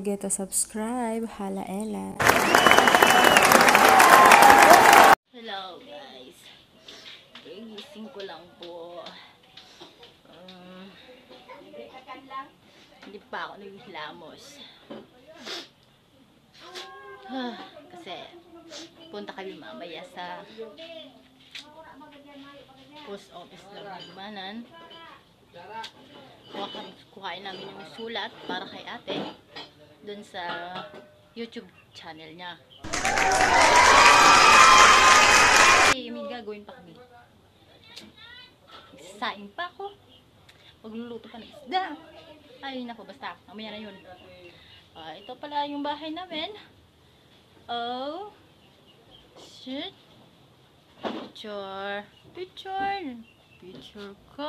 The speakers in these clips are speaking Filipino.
forget to subscribe. Hala Ella. Hello guys. Gising ko lang po. Hindi pa ako naghilamos. Kasi punta kami mamaya sa post office ng Limanan. Kuhain namin yung sulat para kay ate dun sa YouTube channel niya. May gagawin pa kami. Saing pa ako. Magluluto pa ng isda. Ay nako, basta mamaya na yun. Ito pala yung bahay namin. Oh shit. Picture ko.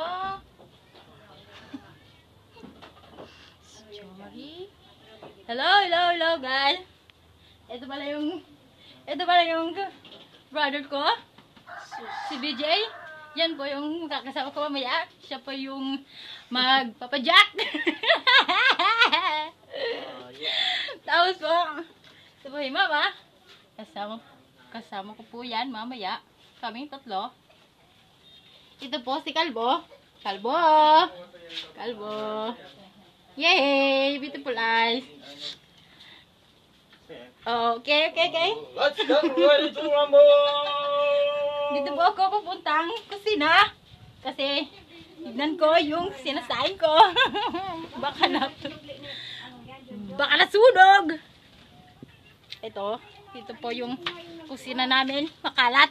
Sorry. Hello guys. Ito pala yung brother ko, si BJ. Yan po yung kakasama ko mamaya. Siya po yung magpapajack. Tapos po, ito po yung mama. Kasama ko po yan mamaya. Kaming tatlo. Ito po si Kalbo. Kalbo. Yay! Beautiful eyes. Okay. Let's get ready to rumble! Dito po ako pupuntang kusina. Kasi, tignan ko yung sinasain ko. Baka nasunog. Ito po yung kusina namin. Makalat.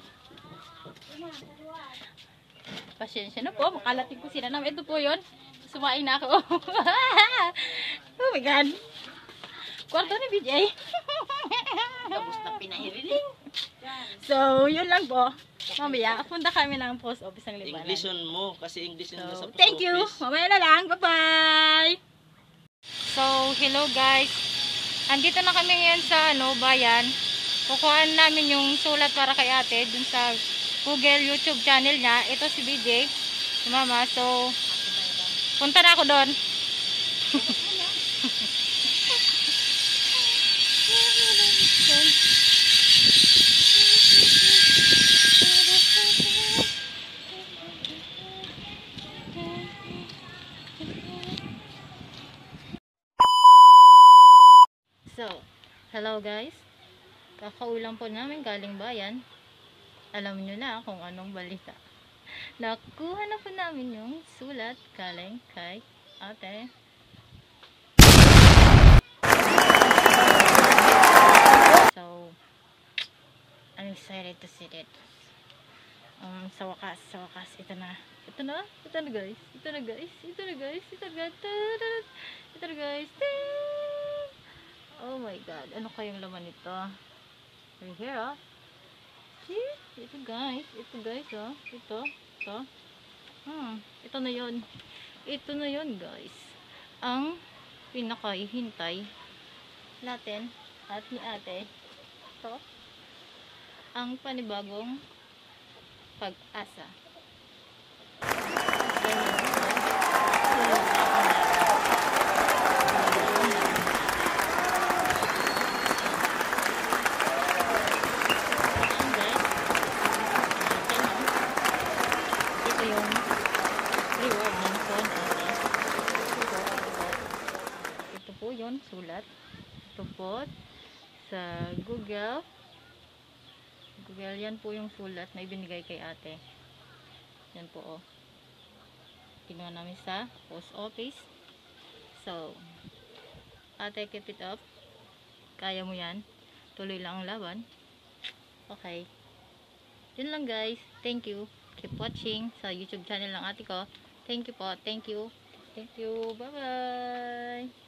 Pasensya na po. Makalat yung kusina namin. Ito po yun. Sumain na ako. Oh my God. Kwarto ni BJ. Tapos na pinahiriling. So, yun lang po. Mamaya, punta kami ng post office ng Limanan. Englishin mo, kasi Englishin mo sa post office. Thank you. Mamaya na lang. Bye-bye. So, hello guys. Andito na kami ngayon sa bayan. Kukuhaan namin yung sulat para kay ate dun sa Google YouTube channel niya. Ito si BJ. Si Mama. So, punta na ako doon. So, hello guys. Kakaulang po namin galing bayan. Alam nyo na kung anong balita. Nakuha na po namin yung sulat galing kay ate. So, I'm excited to see it. Sa wakas, ito na guys. Ito na guys. Oh my God, ano kayang laman nito? Right here, See? Ito guys, oh. Ito. Ito na yun, guys. Ang pinakahihintay natin at ni ate. Ito. Ang panibagong pag-asa. Sulat. Ito po sa Google yan po yung sulat na ibinigay kay ate. Yan po kinuha namin sa post office. So ate, keep it up, kaya mo yan, tuloy lang ang laban. Okay, yun lang guys. Thank you, keep watching sa YouTube channel ng ate ko. Thank you po, thank you, bye bye.